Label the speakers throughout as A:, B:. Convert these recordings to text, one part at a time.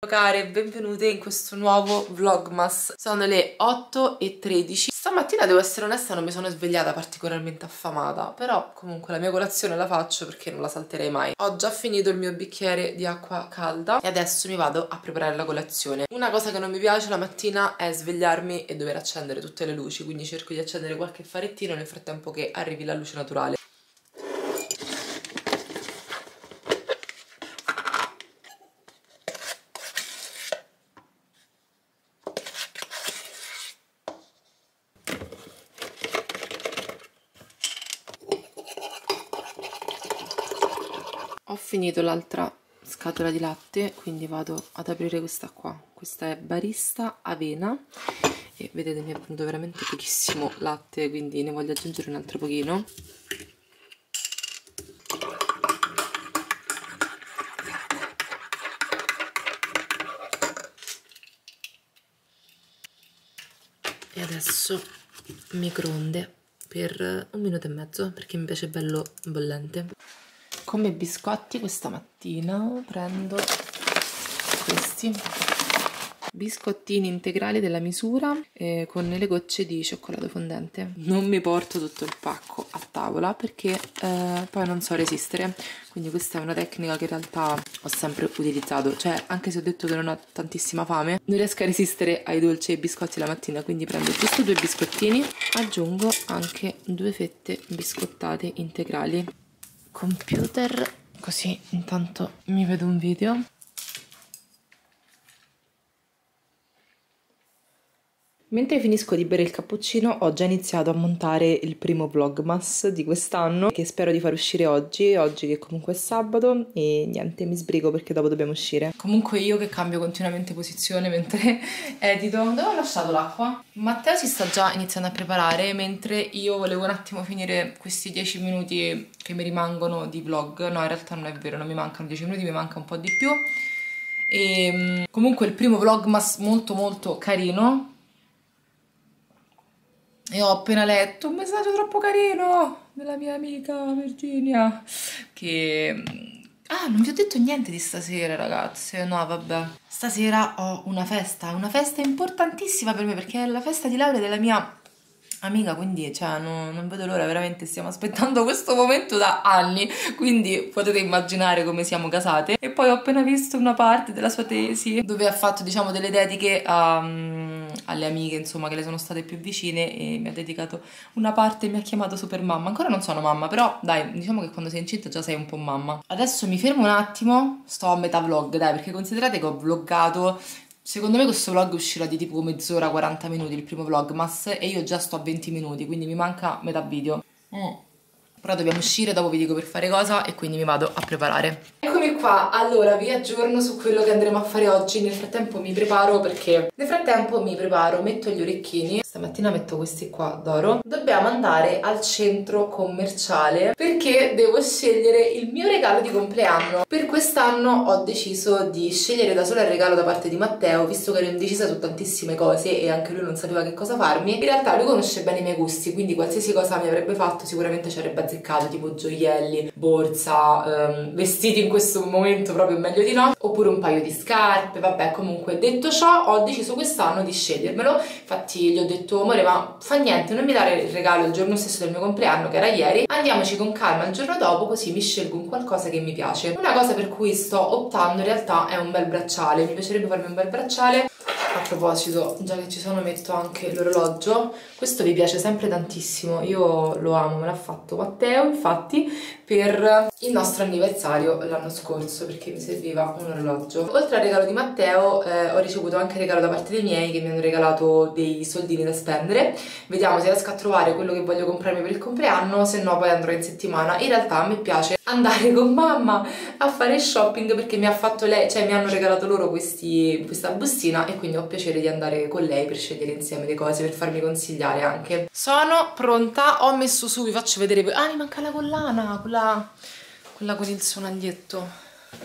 A: care, benvenute in questo nuovo vlogmas. Sono le 8:13. Stamattina, devo essere onesta, non mi sono svegliata particolarmente affamata, però comunque la mia colazione la faccio perché non la salterei mai. Ho già finito il mio bicchiere di acqua calda e adesso mi vado a preparare la colazione. Una cosa che non mi piace la mattina è svegliarmi e dover accendere tutte le luci, quindi cerco di accendere qualche farettino nel frattempo che arrivi la luce naturale. Ho finito l'altra scatola di latte, quindi vado ad aprire questa qua. Questa è Barista Avena e vedete mi è venuto veramente pochissimo latte, quindi ne voglio aggiungere un altro pochino. E adesso microonde per 1 minuto e mezzo perché mi piace bello bollente. Come biscotti questa mattina prendo questi biscottini integrali della misura con le gocce di cioccolato fondente. Non mi porto tutto il pacco a tavola perché poi non so resistere, quindi questa è una tecnica che in realtà ho sempre utilizzato, cioè anche se ho detto che non ho tantissima fame non riesco a resistere ai dolci e ai biscotti la mattina, quindi prendo giusto 2 biscottini, aggiungo anche 2 fette biscottate integrali. Computer, così intanto mi vedo un video. Mentre finisco di bere il cappuccino ho già iniziato a montare il primo vlogmas di quest'anno che spero di far uscire oggi che comunque è sabato e niente, mi sbrigo perché dopo dobbiamo uscire. Comunque io che cambio continuamente posizione mentre edito. Dove ho lasciato l'acqua? Matteo si sta già iniziando a preparare mentre io volevo un attimo finire questi 10 minuti che mi rimangono di vlog. No, in realtà non è vero, non mi mancano 10 minuti, mi manca un po' di più. E comunque il primo vlogmas molto carino. E ho appena letto un messaggio troppo carino della mia amica Virginia che... Ah, non vi ho detto niente di stasera, ragazze. No, vabbè. Stasera ho una festa importantissima per me perché è la festa di laurea della mia amica, quindi cioè non vedo l'ora, veramente stiamo aspettando questo momento da anni, quindi potete immaginare come siamo casate. E poi ho appena visto una parte della sua tesi dove ha fatto, diciamo, delle dediche alle amiche, insomma, che le sono state più vicine e mi ha dedicato una parte e mi ha chiamato super mamma. Ancora non sono mamma, però dai, diciamo che quando sei incinta già sei un po' mamma. Adesso mi fermo un attimo, sto a metà vlog, dai, perché considerate che ho vloggato. Secondo me questo vlog uscirà di tipo mezz'ora, 40 minuti, il primo vlogmas, e io già sto a 20 minuti, quindi mi manca metà video. Però dobbiamo uscire, dopo vi dico per fare cosa e quindi mi vado a preparare. Eccomi qua, allora vi aggiorno su quello che andremo a fare oggi. Nel frattempo mi preparo metto gli orecchini. Stamattina metto questi qua d'oro. Dobbiamo andare al centro commerciale perché devo scegliere il mio regalo di compleanno. Per quest'anno ho deciso di scegliere da sola il regalo da parte di Matteo, visto che ero indecisa su tantissime cose e anche lui non sapeva che cosa farmi. In realtà lui conosce bene i miei gusti, quindi qualsiasi cosa mi avrebbe fatto sicuramente ci avrebbe azzeccato, tipo gioielli, borsa, vestiti in questo momento proprio meglio di no, oppure un paio di scarpe. Vabbè, comunque detto ciò ho deciso quest'anno di scegliermelo. Infatti gli ho detto: amore, ma fa niente, non mi dare il regalo il giorno stesso del mio compleanno che era ieri, andiamoci con calma il giorno dopo, così mi scelgo un qualcosa che mi piace. Una cosa per cui sto optando in realtà è un bel bracciale, mi piacerebbe farmi un bel bracciale. A proposito, già che ci sono, metto anche l'orologio. Questo vi piace sempre tantissimo, io lo amo, me l'ha fatto Matteo infatti per il nostro anniversario l'anno scorso perché mi serviva un orologio. Oltre al regalo di Matteo ho ricevuto anche il regalo da parte dei miei che mi hanno regalato dei soldini da spendere. Vediamo se riesco a trovare quello che voglio comprarmi per il compleanno, se no poi andrò in settimana. In realtà a me piace andare con mamma a fare shopping perché mi ha fatto lei, cioè mi hanno regalato loro questa bustina e quindi ho piacere di andare con lei per scegliere insieme le cose, per farmi consigliare anche. Sono pronta, ho messo su, vi faccio vedere. Ah, mi manca la collana, quella con il sonaglietto.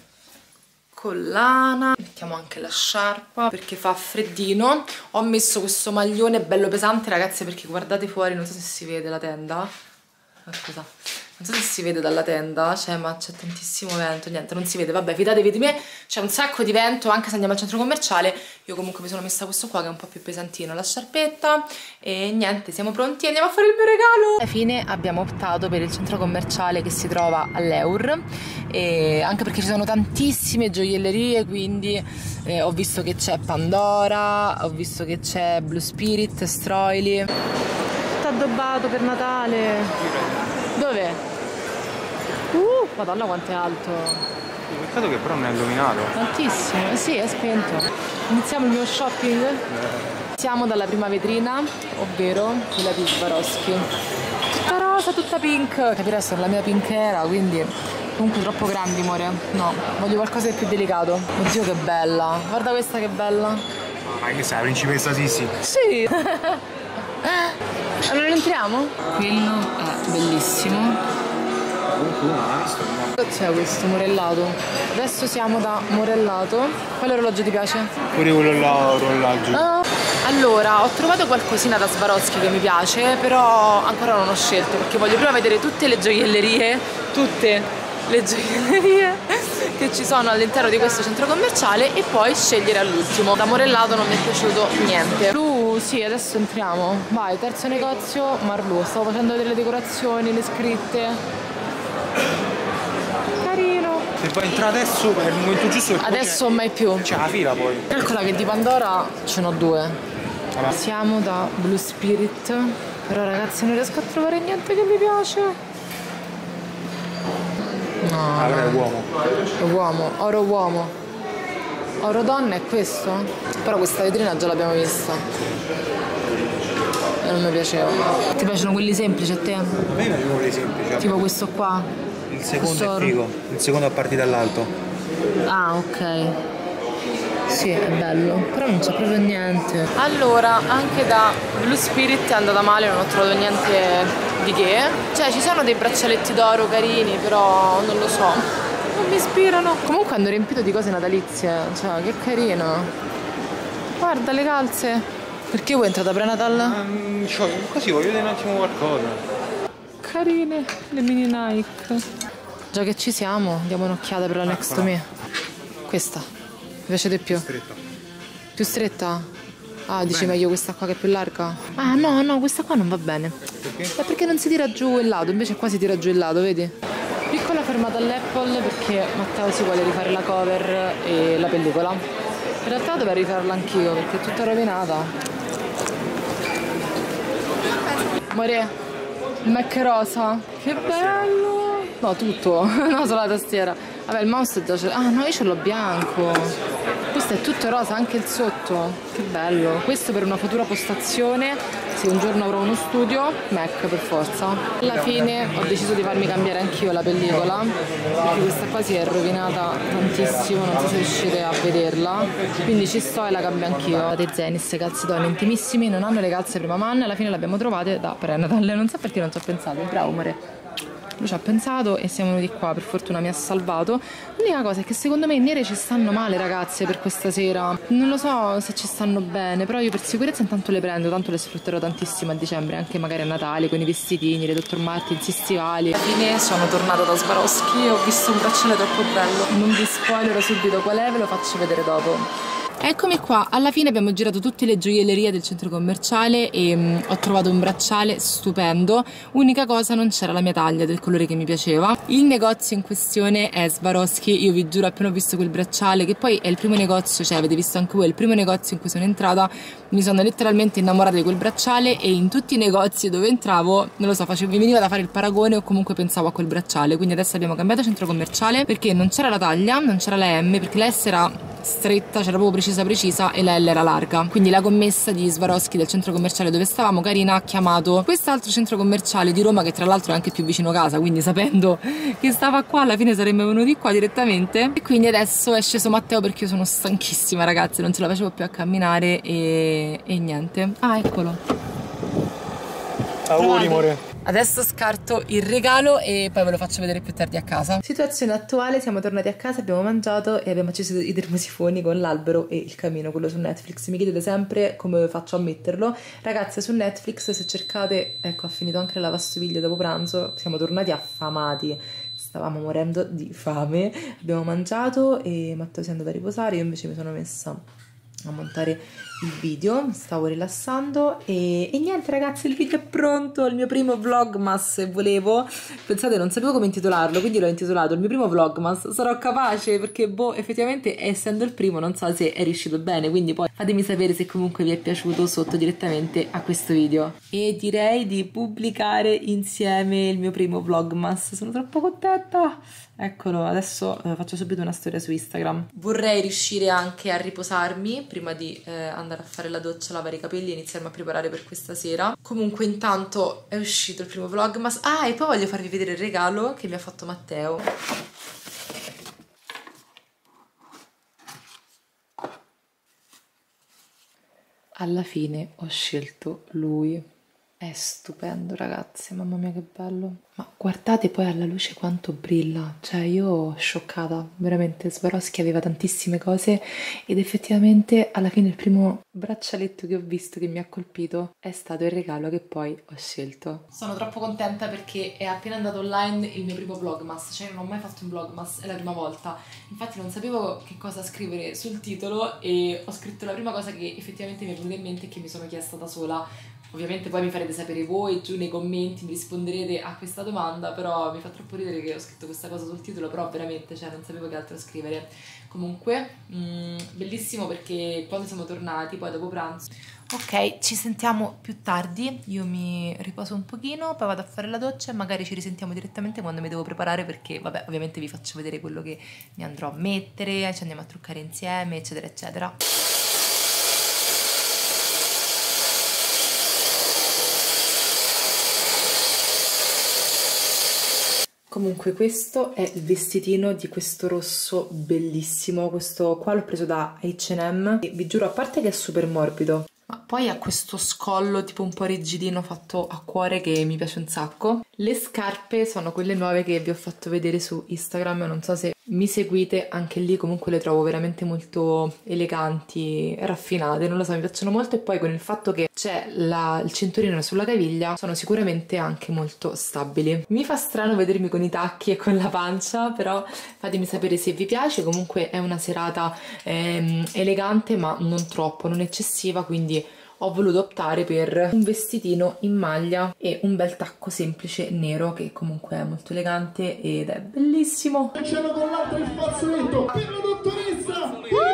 A: Collana, mettiamo anche la sciarpa perché fa freddino. Ho messo questo maglione bello pesante, ragazzi, perché guardate fuori, non so se si vede la tenda. Aspetta. Non so se si vede dalla tenda, cioè, ma c'è tantissimo vento, niente, non si vede, vabbè, fidatevi di me, c'è un sacco di vento, anche se andiamo al centro commerciale. Io comunque mi sono messa questo qua che è un po' più pesantino, la sciarpetta, e niente, siamo pronti, andiamo a fare il mio regalo! Alla fine abbiamo optato per il centro commerciale che si trova all'Eur, e anche perché ci sono tantissime gioiellerie, quindi ho visto che c'è Pandora, ho visto che c'è Blue Spirit, Stroili. Tutto addobbato per Natale. Dove? Madonna quanto è alto.
B: Peccato che però non è illuminato.
A: Tantissimo, sì, è spento. Iniziamo il mio shopping? Siamo dalla prima vetrina, ovvero quella di Swarovski. Tutta rosa, tutta pink. Capire adesso la mia pinkera, quindi comunque troppo grandi, amore. No, voglio qualcosa di più delicato. Oddio che bella. Guarda questa che bella.
B: Ma che sei, la principessa Sissi?
A: Sì. Allora entriamo? Quello è bellissimo. C'è questo morellato. Adesso siamo da morellato. Quale orologio ti piace?
B: Pure quello là, orologio.
A: Allora, ho trovato qualcosina da Swarovski che mi piace, però ancora non ho scelto perché voglio prima vedere tutte le gioiellerie che ci sono all'interno di questo centro commerciale e poi scegliere all'ultimo. Da morellato non mi è piaciuto niente. Sì, adesso entriamo. Vai, terzo negozio, Marlù. Stavo facendo delle decorazioni, le scritte. Carino.
B: Se vuoi entrare adesso è il momento giusto.
A: Adesso mai più.
B: C'è la fila poi.
A: Calcola che di Pandora ce n'ho due.
B: Allora.
A: Siamo da Blue Spirit. Però ragazzi non riesco a trovare niente che mi piace. No.
B: Allora è uomo.
A: È uomo, oro uomo. Oro donna è questo? Però questa vetrina già l'abbiamo vista. E non mi piaceva. Ti piacciono quelli semplici a te?
B: A me piacciono quelli semplici.
A: Tipo questo qua?
B: Il secondo è figo. Il secondo a partire dall'alto.
A: Ah, ok. Sì, è bello, però non c'è proprio niente. Allora, anche da Blue Spirit è andata male, non ho trovato niente di che. Cioè, ci sono dei braccialetti d'oro carini, però non lo so. Non mi ispirano. Comunque hanno riempito di cose natalizie, cioè, che carino. Guarda le calze. Perché vuoi entrare da prenatal?
B: Così voglio vedere un attimo qualcosa.
A: Carine, le mini Nike. Già che ci siamo, diamo un'occhiata per la Next to Me. Questa. Mi piace di più?
B: Più stretta.
A: Più stretta? Ah, dici meglio questa qua che è più larga? Ah, no, questa qua non va bene.
B: Perché?
A: È perché non si tira giù il lato, invece qua si tira giù il lato, vedi? Piccola fermata all'Apple perché Matteo si vuole rifare la cover e la pellicola. In realtà dovrei rifarla anch'io perché è tutta rovinata. Amore, il Mac rosa. Che bello! No, tutto. No, solo la tastiera. Vabbè, il mouse già c'è. Ah, no, io ce l'ho bianco. Questo è tutto rosa, anche il sotto. Che bello. Questo per una futura postazione. Se un giorno avrò uno studio, Mac per forza. Alla fine ho deciso di farmi cambiare anch'io la pellicola, perché questa qua si è rovinata tantissimo, non so se riuscite a vederla. Quindi ci sto e la cambio anch'io. Dei Zenis, calzatoni intimissimi, non hanno le calze prima man, alla fine le abbiamo trovate da prenatal. Non so perché non ci ho pensato, bravo amore. Lui ci ha pensato e siamo venuti qua, per fortuna mi ha salvato. L'unica cosa è che secondo me i nere ci stanno male, ragazze, per questa sera. Non lo so se ci stanno bene, però io per sicurezza intanto le prendo, tanto le sfrutterò tantissimo a dicembre, anche magari a Natale con i vestitini, le Dr. Martens, i stivali. Alla fine sono tornata da Swarovski e ho visto un bracciale troppo bello. Non vi spoilerò subito qual è, ve lo faccio vedere dopo. Eccomi qua, alla fine abbiamo girato tutte le gioiellerie del centro commerciale e ho trovato un bracciale stupendo. Unica cosa, non c'era la mia taglia del colore che mi piaceva. Il negozio in questione è Swarovski, io vi giuro appena ho visto quel bracciale, che poi è il primo negozio, cioè avete visto anche voi, è il primo negozio in cui sono entrata, mi sono letteralmente innamorata di quel bracciale e in tutti i negozi dove entravo, non lo so, mi veniva da fare il paragone o comunque pensavo a quel bracciale. Quindi adesso abbiamo cambiato centro commerciale perché non c'era la taglia, non c'era la M, perché la S era stretta, c'era proprio precisa e la L era larga. Quindi la commessa di Swarovski del centro commerciale dove stavamo, Carina, ha chiamato quest'altro centro commerciale di Roma che tra l'altro è anche più vicino casa, quindi sapendo che stava qua alla fine saremmo venuti qua direttamente. E quindi adesso è sceso Matteo perché io sono stanchissima, ragazzi, non ce la facevo più a camminare e niente. Ah, eccolo.
B: Auguri, amore.
A: Adesso scarto il regalo e poi ve lo faccio vedere più tardi a casa. Situazione attuale, siamo tornati a casa, abbiamo mangiato e abbiamo acceso i termosifoni con l'albero e il camino, quello su Netflix. Mi chiedete sempre come faccio a metterlo. Ragazze, su Netflix se cercate, ecco, ha finito anche la lavastoviglie dopo pranzo, siamo tornati affamati. Stavamo morendo di fame, abbiamo mangiato e Matteo si è andato a riposare, io invece mi sono messa a montare il video, mi stavo rilassando e niente ragazzi, il video è pronto, il mio primo vlogmas. Volevo, pensate, non sapevo come intitolarlo, quindi l'ho intitolato il mio primo vlogmas. Sarò capace perché boh, effettivamente essendo il primo non so se è riuscito bene, quindi poi fatemi sapere se comunque vi è piaciuto sotto direttamente a questo video. E direi di pubblicare insieme il mio primo vlogmas, sono troppo contenta. Eccolo, adesso faccio subito una storia su Instagram. Vorrei riuscire anche a riposarmi prima di andare a fare la doccia, lavare i capelli e iniziarmi a preparare per questa sera. Comunque intanto è uscito il primo vlogmas. Ah, e poi voglio farvi vedere il regalo che mi ha fatto Matteo. Alla fine ho scelto lui. È stupendo ragazzi, mamma mia che bello. Ma guardate poi alla luce quanto brilla, cioè io scioccata, veramente. Swarovski aveva tantissime cose ed effettivamente alla fine il primo braccialetto che ho visto che mi ha colpito è stato il regalo che poi ho scelto. Sono troppo contenta perché è appena andato online il mio primo vlogmas, cioè non ho mai fatto un vlogmas, è la prima volta. Infatti non sapevo che cosa scrivere sul titolo e ho scritto la prima cosa che effettivamente mi è venuta in mente e che mi sono chiesta da sola. Ovviamente poi mi farete sapere voi giù nei commenti, mi risponderete a questa domanda, però mi fa troppo ridere che ho scritto questa cosa sul titolo, però veramente, cioè, non sapevo che altro scrivere. Comunque, bellissimo perché quando siamo tornati, poi dopo pranzo... Ok, ci sentiamo più tardi, io mi riposo un pochino, poi vado a fare la doccia e magari ci risentiamo direttamente quando mi devo preparare perché, vabbè, ovviamente vi faccio vedere quello che mi andrò a mettere, ci andiamo a truccare insieme, eccetera, eccetera. Comunque questo è il vestitino di questo rosso bellissimo, questo qua l'ho preso da H&M e vi giuro, a parte che è super morbido, ma poi ha questo scollo tipo un po' rigidino fatto a cuore che mi piace un sacco. Le scarpe sono quelle nuove che vi ho fatto vedere su Instagram, non so se mi seguite, anche lì comunque le trovo veramente molto eleganti, raffinate, non lo so, mi piacciono molto e poi con il fatto che c'è il cinturino sulla caviglia sono sicuramente anche molto stabili. Mi fa strano vedermi con i tacchi e con la pancia, però fatemi sapere se vi piace. Comunque è una serata elegante ma non troppo, non eccessiva, quindi ho voluto optare per un vestitino in maglia e un bel tacco semplice nero che comunque è molto elegante ed è bellissimo.
C: E c'era con l'altro il fazzoletto per la dottoressa!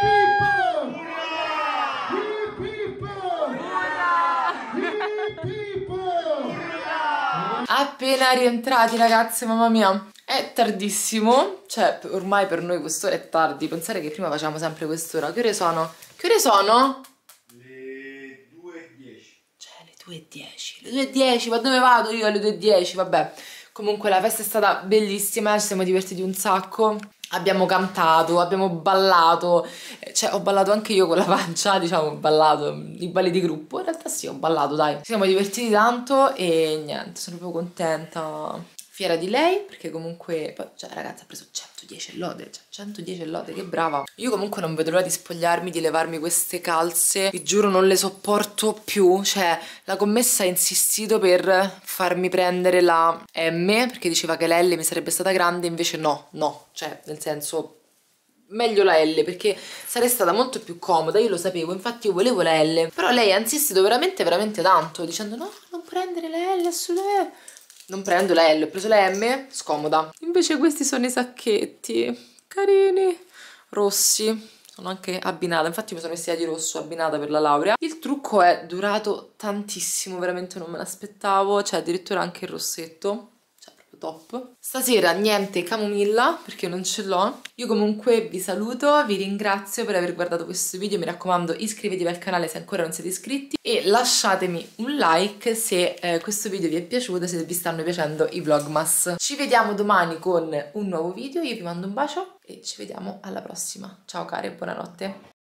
A: Appena rientrati ragazze, mamma mia, è tardissimo, cioè ormai per noi quest'ora è tardi, pensare che prima facevamo sempre quest'ora. Che ore sono? Che ore sono?
C: Le 2:10.
A: Cioè le 2:10, le 2:10, ma dove vado io alle 2:10? Vabbè, comunque la festa è stata bellissima, ci siamo divertiti un sacco. Abbiamo cantato, abbiamo ballato, cioè ho ballato anche io con la pancia, diciamo, ho ballato i balli di gruppo, in realtà sì, ho ballato, dai. Ci siamo divertiti tanto e niente, sono proprio contenta, fiera di lei, perché comunque, cioè ragazzi, ha preso 110 lode, cioè 110 lode, che brava. Io comunque non vedo l'ora di spogliarmi, di levarmi queste calze, vi giuro non le sopporto più, cioè la commessa ha insistito per farmi prendere la M, perché diceva che la L mi sarebbe stata grande, invece no, cioè nel senso meglio la L perché sarei stata molto più comoda, io lo sapevo, infatti io volevo la L, però lei ha insistito veramente tanto, dicendo no, non prendere la L, assolutamente. Non prendo la L, ho preso la M, scomoda. Invece questi sono i sacchetti, carini, rossi. Sono anche abbinata, infatti mi sono vestita di rosso, abbinata per la laurea. Il trucco è durato tantissimo, veramente non me l'aspettavo. C'è addirittura anche il rossetto. Top. Stasera niente camomilla perché non ce l'ho. Io comunque vi saluto, vi ringrazio per aver guardato questo video, mi raccomando iscrivetevi al canale se ancora non siete iscritti e lasciatemi un like se questo video vi è piaciuto, se vi stanno piacendo i vlogmas. Ci vediamo domani con un nuovo video, io vi mando un bacio e ci vediamo alla prossima. Ciao care, buonanotte.